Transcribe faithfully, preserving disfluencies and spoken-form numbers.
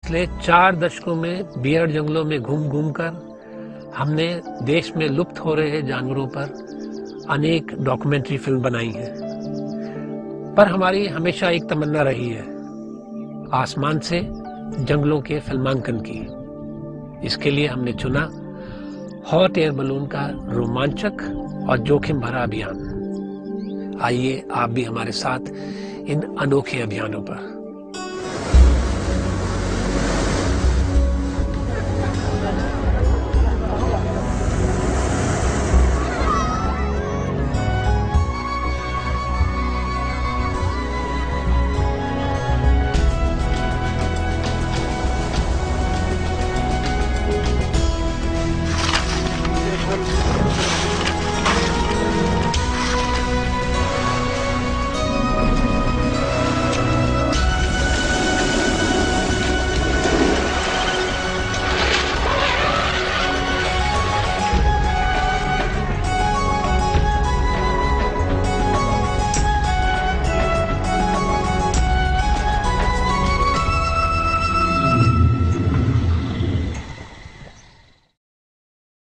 पिछले चार दशकों में बियर जंगलों में घूम घूम कर हमने देश में लुप्त हो रहे जानवरों पर अनेक डॉक्यूमेंट्री फिल्म बनाई है, पर हमारी हमेशा एक तमन्ना रही है आसमान से जंगलों के फिल्मांकन की। इसके लिए हमने चुना हॉट एयर बलून का रोमांचक और जोखिम भरा अभियान। आइए आप भी हमारे साथ इन अनोखे अभियानों पर